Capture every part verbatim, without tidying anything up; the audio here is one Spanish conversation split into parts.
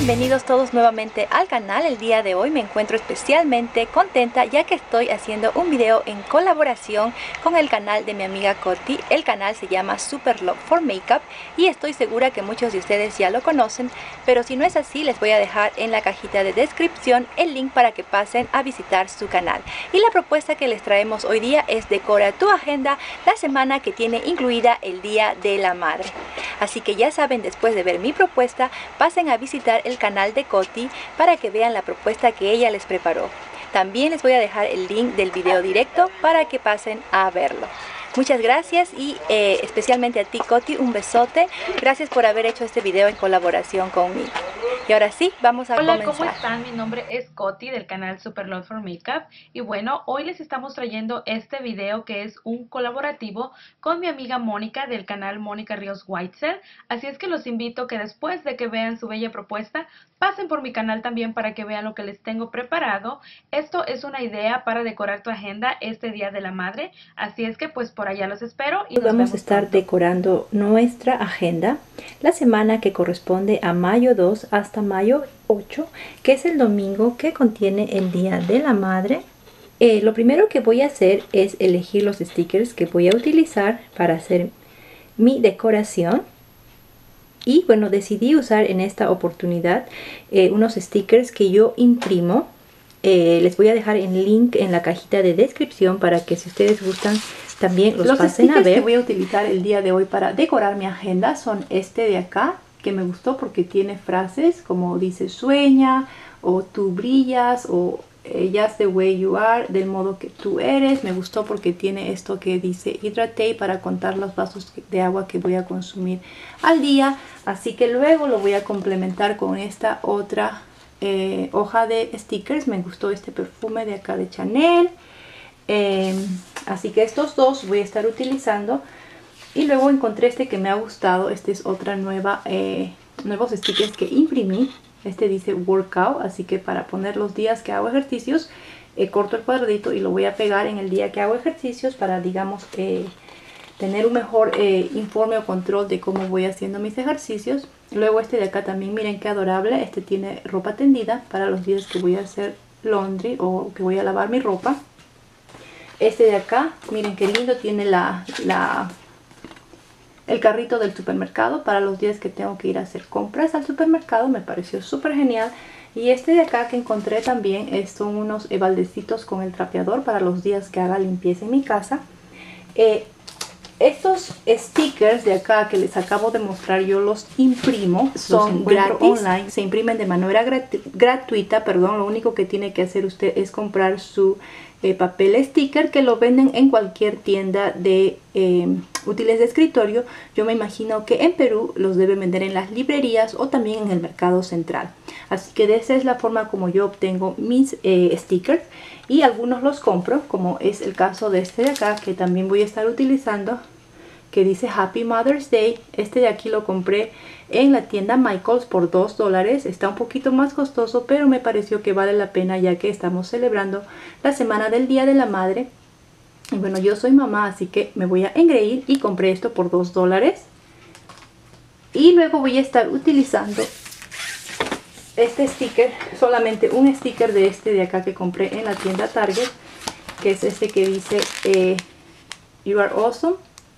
bienvenidos todos nuevamente al canal. El día de hoy me encuentro especialmente contenta ya que estoy haciendo un video en colaboración con el canal de mi amiga Coti. El canal se llama Super Love for Makeup y estoy segura que muchos de ustedes ya lo conocen, pero si no es así les voy a dejar en la cajita de descripción el link para que pasen a visitar su canal. Y la propuesta que les traemos hoy día es decora tu agenda la semana que tiene incluida el Día de la Madre. Así que ya saben, después de ver mi propuesta, pasen a visitar el canal de Coti para que vean la propuesta que ella les preparó. También les voy a dejar el link del video directo para que pasen a verlo. Muchas gracias y eh, especialmente a ti, Coti, un besote. Gracias por haber hecho este video en colaboración conmigo. Y ahora sí, vamos a Hola, comenzar. ¿cómo están? Mi nombre es Coti del canal Super Love for Makeup y bueno, hoy les estamos trayendo este video que es un colaborativo con mi amiga Mónica del canal Mónica Ríos Whitesell. Así es que los invito que después de que vean su bella propuesta, pasen por mi canal también para que vean lo que les tengo preparado. Esto es una idea para decorar tu agenda este Día de la Madre, así es que pues por allá los espero y nos vamos vemos a estar pronto. decorando nuestra agenda la semana que corresponde a mayo dos hasta mayo ocho, que es el domingo que contiene el Día de la Madre. Eh, lo primero que voy a hacer es elegir los stickers que voy a utilizar para hacer mi decoración. Y bueno, decidí usar en esta oportunidad eh, unos stickers que yo imprimo. Eh, les voy a dejar el link en la cajita de descripción para que si ustedes gustan también los, los pasen a ver. Los stickers que voy a utilizar el día de hoy para decorar mi agenda son este de acá, que me gustó porque tiene frases como dice sueña, o tú brillas, o eh, just the way you are, del modo que tú eres. Me gustó porque tiene esto que dice hydrate para contar los vasos de agua que voy a consumir al día. Así que luego lo voy a complementar con esta otra Eh, hoja de stickers. Me gustó este perfume de acá de Chanel, eh, así que estos dos voy a estar utilizando. Y luego encontré este que me ha gustado. Este es otra nueva eh, nuevos stickers que imprimí. Este dice workout, así que para poner los días que hago ejercicios, eh, corto el cuadradito y lo voy a pegar en el día que hago ejercicios para, digamos, eh, tener un mejor eh, informe o control de cómo voy haciendo mis ejercicios. Luego este de acá también, miren qué adorable. Este tiene ropa tendida para los días que voy a hacer laundry o que voy a lavar mi ropa. Este de acá, miren qué lindo, tiene la, la, el carrito del supermercado para los días que tengo que ir a hacer compras al supermercado. Me pareció súper genial. Y este de acá que encontré también es, son unos baldecitos con el trapeador para los días que haga limpieza en mi casa. Eh, Estos stickers de acá que les acabo de mostrar, yo los imprimo, son gratis online, se imprimen de manera gratu gratuita, perdón. Lo único que tiene que hacer usted es comprar su eh, papel sticker, que lo venden en cualquier tienda de eh, útiles de escritorio. Yo me imagino que en Perú los deben vender en las librerías o también en el mercado central. Así que de esa es la forma como yo obtengo mis eh, stickers. Y algunos los compro, como es el caso de este de acá, que también voy a estar utilizando, que dice Happy Mother's Day. Este de aquí lo compré en la tienda Michaels por dos dólares. Está un poquito más costoso, pero me pareció que vale la pena ya que estamos celebrando la semana del Día de la Madre. Y bueno, yo soy mamá, así que me voy a engreír y compré esto por dos dólares. Y luego voy a estar utilizando este sticker, solamente un sticker de este de acá que compré en la tienda Target, que es este que dice eh, You are awesome.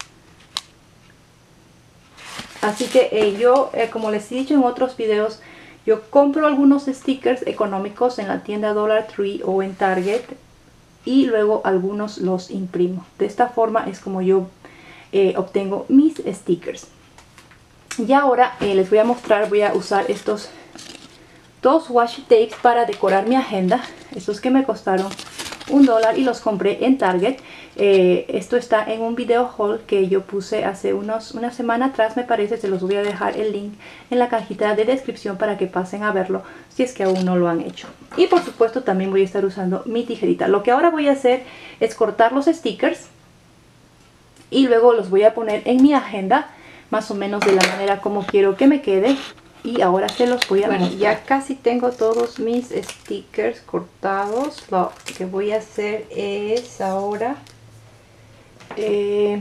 Así que eh, yo, eh, como les he dicho en otros videos, yo compro algunos stickers económicos en la tienda Dollar Tree o en Target y luego algunos los imprimo. De esta forma es como yo eh, obtengo mis stickers. Y ahora eh, les voy a mostrar, voy a usar estos dos washi tapes para decorar mi agenda. Estos que me costaron un dólar y los compré en Target. Eh, esto está en un video haul que yo puse hace unos, una semana atrás, me parece. Se los voy a dejar el link en la cajita de descripción para que pasen a verlo si es que aún no lo han hecho. Y por supuesto también voy a estar usando mi tijerita. Lo que ahora voy a hacer es cortar los stickers y luego los voy a poner en mi agenda, más o menos de la manera como quiero que me quede. Y ahora se los voy a bueno, mostrar. Ya casi tengo todos mis stickers cortados. Lo que voy a hacer es ahora eh,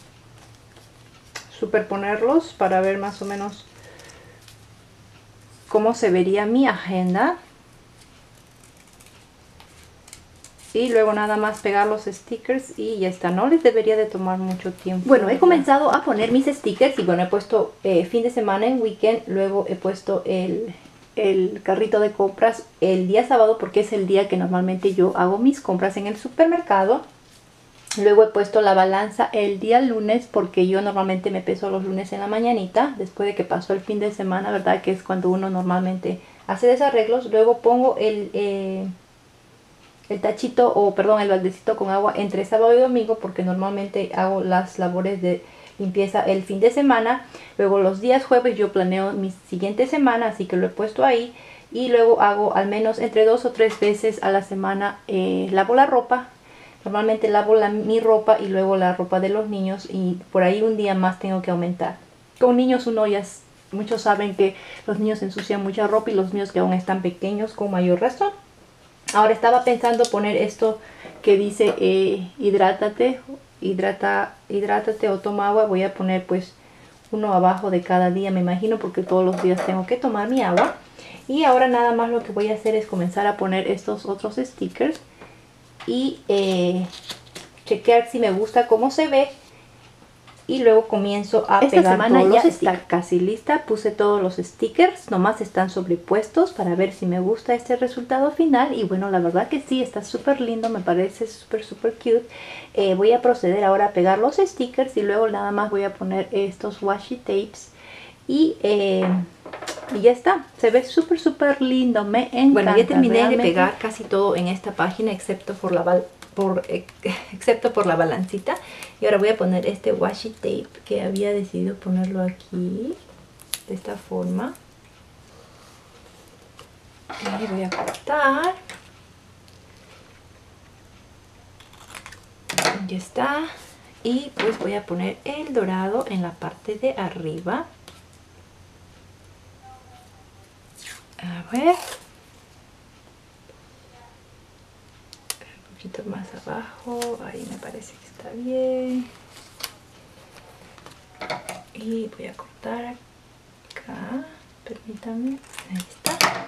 superponerlos para ver más o menos cómo se vería mi agenda. Y luego nada más pegar los stickers y ya está. No les debería de tomar mucho tiempo. Bueno, he comenzado a poner mis stickers y bueno, he puesto eh, fin de semana en weekend. Luego he puesto el, el carrito de compras el día sábado porque es el día que normalmente yo hago mis compras en el supermercado. Luego he puesto la balanza el día lunes porque yo normalmente me peso los lunes en la mañanita. Después de que pasó el fin de semana, ¿verdad? Que es cuando uno normalmente hace desarreglos. Luego pongo el... Eh, el tachito o perdón el baldecito con agua entre sábado y domingo porque normalmente hago las labores de limpieza el fin de semana. Luego los días jueves yo planeo mi siguiente semana, así que lo he puesto ahí. Y luego hago al menos entre dos o tres veces a la semana eh, lavo la ropa. Normalmente lavo la, mi ropa y luego la ropa de los niños y por ahí un día más tengo que aumentar. Con niños uno ya, muchos saben que los niños ensucian mucha ropa y los niños que aún están pequeños con mayor razón. Ahora estaba pensando poner esto que dice eh, hidrátate, hidrata, hidrátate o toma agua. Voy a poner pues uno abajo de cada día, me imagino, porque todos los días tengo que tomar mi agua. Y ahora nada más lo que voy a hacer es comenzar a poner estos otros stickers y eh, chequear si me gusta cómo se ve. Y luego comienzo a Esta pegar semana todos ya los está stickers. Casi lista, puse todos los stickers, nomás están sobrepuestos para ver si me gusta este resultado final. Y bueno, la verdad que sí, está súper lindo, me parece súper súper cute. Eh, voy a proceder ahora a pegar los stickers y luego nada más voy a poner estos washi tapes. Y, eh, y ya está, se ve súper súper lindo, me encanta. Bueno, ya terminé realmente. de pegar casi todo en esta página excepto por la bal por eh, excepto por la balancita. Y ahora voy a poner este washi tape que había decidido ponerlo aquí de esta forma. Y voy a cortar. Ya está. Y pues voy a poner el dorado en la parte de arriba. A ver. Un poquito más abajo. Ahí me parece que está bien. Y voy a cortar acá. Permítanme. Ahí está.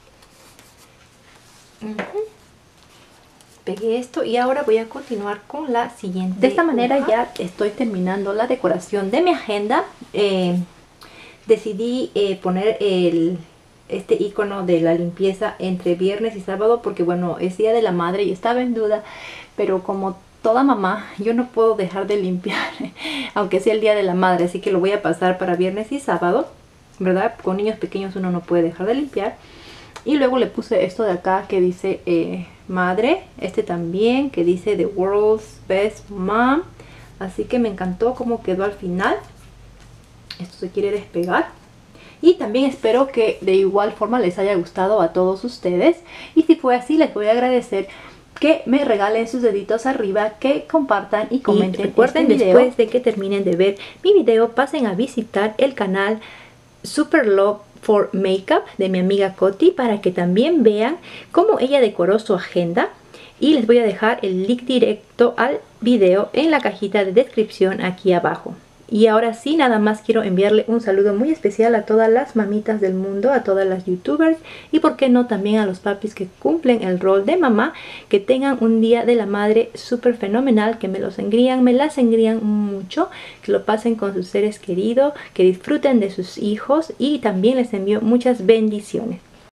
Uh-huh. Pegué esto y ahora voy a continuar con la siguiente. De esta manera hoja. ya estoy terminando la decoración de mi agenda. Eh, decidí eh, poner el, este icono de la limpieza entre viernes y sábado porque bueno, es día de la madre y estaba en duda, pero como toda mamá yo no puedo dejar de limpiar aunque sea el día de la madre, así que lo voy a pasar para viernes y sábado, ¿verdad? Con niños pequeños uno no puede dejar de limpiar. Y luego le puse esto de acá que dice eh, madre, este también que dice The World's Best Mom. Así que me encantó cómo quedó al final. Esto se quiere despegar. Y también espero que de igual forma les haya gustado a todos ustedes. Y si fue así, les voy a agradecer que me regalen sus deditos arriba, que compartan y comenten. Y recuerden, este video. después de que terminen de ver mi video, pasen a visitar el canal Super Love for Makeup de mi amiga Coti para que también vean cómo ella decoró su agenda. Y les voy a dejar el link directo al video en la cajita de descripción aquí abajo. Y ahora sí, nada más quiero enviarle un saludo muy especial a todas las mamitas del mundo, a todas las youtubers y por qué no también a los papis que cumplen el rol de mamá. Que tengan un día de la madre súper fenomenal, que me los engrían, me las engrían mucho, que lo pasen con sus seres queridos, que disfruten de sus hijos y también les envío muchas bendiciones.